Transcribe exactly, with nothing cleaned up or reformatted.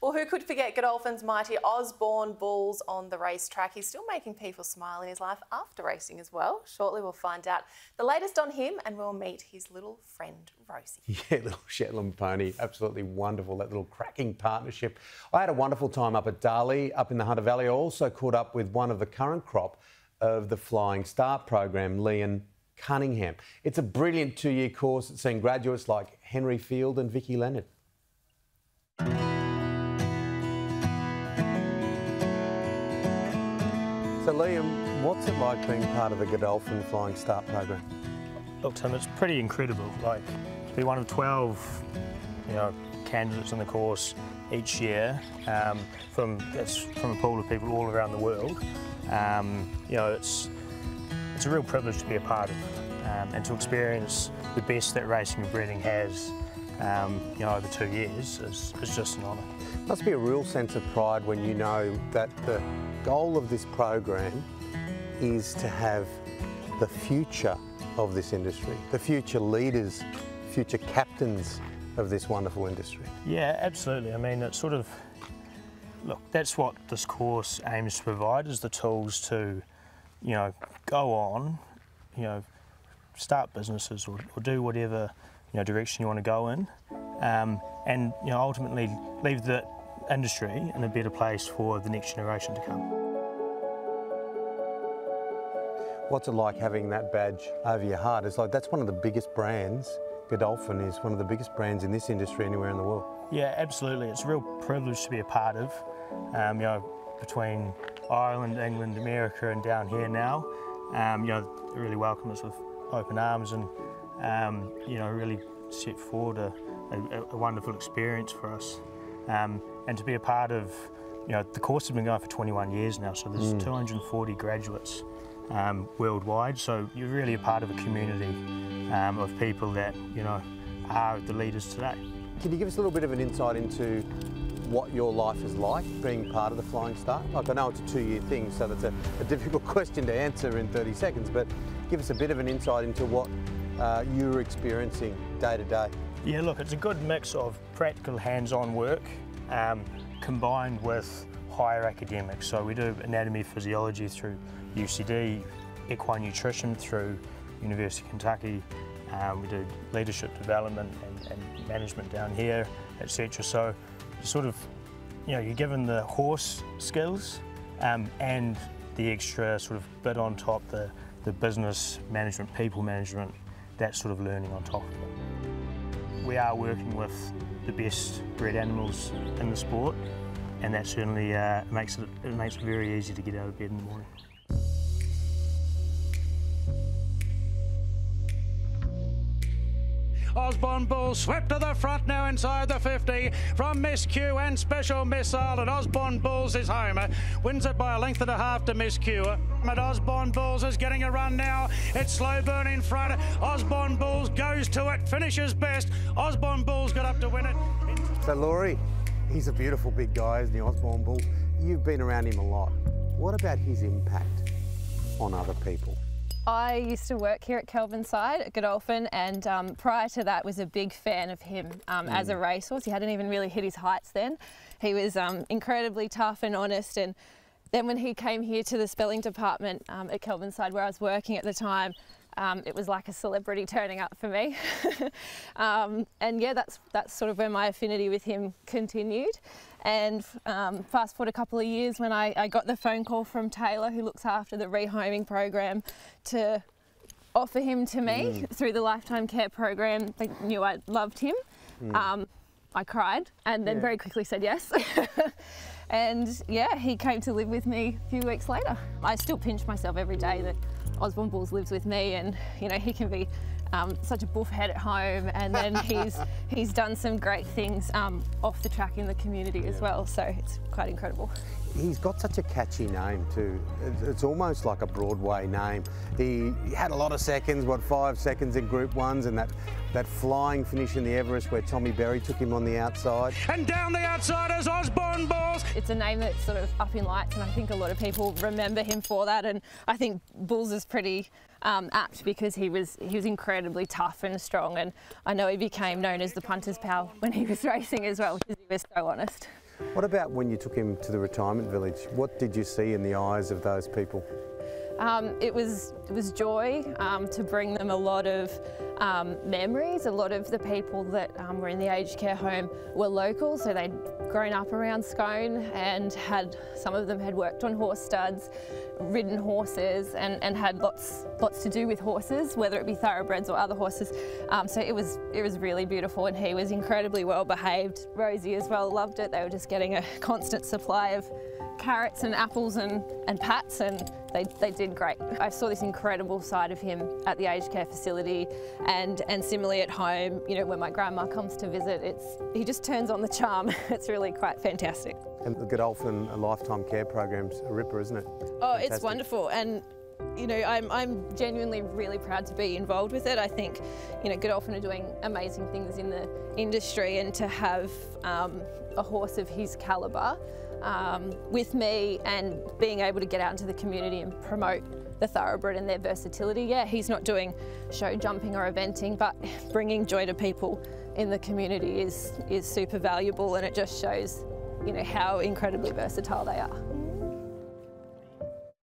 Well, who could forget Godolphin's mighty Osborne bulls on the racetrack? He's still making people smile in his life after racing as well. Shortly we'll find out the latest on him and we'll meet his little friend Rosie. Yeah, little Shetland pony, absolutely wonderful, that little cracking partnership. I had a wonderful time up at Darley, up in the Hunter Valley. I also caught up with one of the current crop of the Flying Start program, Lennon, Cunningham. It's a brilliant two-year course that's seen graduates like Henry Field and Vicky Lennon. So Liam, what's it like being part of the Godolphin Flying Start program? Look, Tim, it's pretty incredible. Like, to be one of twelve, you know, candidates in the course each year, um, from it's from a pool of people all around the world. Um, you know, it's it's a real privilege to be a part of, um, and to experience the best that racing and breeding has, um, you know, over two years is, is just an honour. Must be a real sense of pride when you know that the goal of this program is to have the future of this industry, the future leaders, future captains of this wonderful industry. Yeah, absolutely. I mean, it's sort of, look, that's what this course aims to provide, is the tools to, you know, go on, you know, start businesses or, or do whatever, you know, direction you want to go in, um, and, you know, ultimately leave the industry in a better place for the next generation to come. What's it like having that badge over your heart? It's like, that's one of the biggest brands. Godolphin is one of the biggest brands in this industry anywhere in the world. Yeah, absolutely. It's a real privilege to be a part of, um, you know, between Ireland, England, America and down here now. Um, you know, they really welcome us with open arms and, um, you know, really set forward a, a, a wonderful experience for us. Um, and to be a part of, you know, the course has been going for twenty-one years now, so there's mm. two hundred and forty graduates um, worldwide, so you're really a part of a community um, of people that, you know, are the leaders today. Can you give us a little bit of an insight into what your life is like being part of the Flying Start? Like, I know it's a two-year thing, so that's a, a difficult question to answer in thirty seconds, but give us a bit of an insight into what uh, you're experiencing day to day. Yeah, look, it's a good mix of practical hands-on work um, combined with higher academics. So we do anatomy, physiology through U C D, equine nutrition through University of Kentucky. Um, we do leadership development and, and management down here, et cetera. So sort of, you know, you're given the horse skills um, and the extra sort of bit on top, the, the business management, people management, that sort of learning on top of it. We are working with the best bred animals in the sport, and that certainly uh, makes it, it makes it very easy to get out of bed in the morning. Osborne Bull swept to the front now inside the fifty from Miss Q and Special Missile, and Osborne Bulls is home. Wins it by a length and a half to Miss Q. And Osborne Bulls is getting a run now. It's Slowburn in front. Osborne Bulls goes to it, finishes best. Osborne Bulls got up to win it. So Laurie, he's a beautiful big guy, isn't he, Osborne Bull? You've been around him a lot. What about his impact on other people? I used to work here at Kelvinside at Godolphin, and um, prior to that was a big fan of him um, mm. as a racehorse. He hadn't even really hit his heights then. He was um, incredibly tough and honest, and then when he came here to the spelling department um, at Kelvinside where I was working at the time, um, it was like a celebrity turning up for me. um, and yeah, that's, that's sort of where my affinity with him continued. And um, fast forward a couple of years when I, I got the phone call from Taylor, who looks after the rehoming program, to offer him to me mm. through the Lifetime Care program. They knew I loved him. Mm. Um, I cried and then yeah. very quickly said yes. And yeah, he came to live with me a few weeks later. I still pinch myself every day that Osborne Bulls lives with me, and you know, he can be Um, such a buff head at home, and then he's he's done some great things um, off the track in the community yeah. as well, so it's quite incredible. He's got such a catchy name too. It's almost like a Broadway name. He had a lot of seconds, what, five seconds in Group Ones, and that, that flying finish in the Everest where Tommy Berry took him on the outside. And down the outside is Osborne Bulls. It's a name that's sort of up in lights, and I think a lot of people remember him for that, and I think Bulls is pretty um, apt because he was, he was incredibly tough and strong, and I know he became known as the punter's pal when he was racing as well because he was so honest. What about when you took him to the retirement village? What did you see in the eyes of those people? Um, it was it was joy um, to bring them a lot of um, memories. A lot of the people that um, were in the aged care home were local, so they'd grown up around Scone and had some of them had worked on horse studs, ridden horses, and, and had lots lots to do with horses, whether it be thoroughbreds or other horses. Um, so it was it was really beautiful, and he was incredibly well behaved. Rosie as well loved it. They were just getting a constant supply of carrots and apples and, and pats, and they, they did great. I saw this incredible side of him at the aged care facility, and, and similarly at home, you know, when my grandma comes to visit, it's he just turns on the charm. It's really quite fantastic. And the Godolphin Lifetime Care Program's a ripper, isn't it? Oh, Fantastic. It's wonderful. And you know, I'm, I'm genuinely really proud to be involved with it. I think, you know, Godolphin are doing amazing things in the industry, and to have um, a horse of his calibre Um, with me and being able to get out into the community and promote the thoroughbred and their versatility. Yeah, he's not doing show jumping or eventing, but bringing joy to people in the community is, is super valuable, and it just shows, you know, how incredibly versatile they are.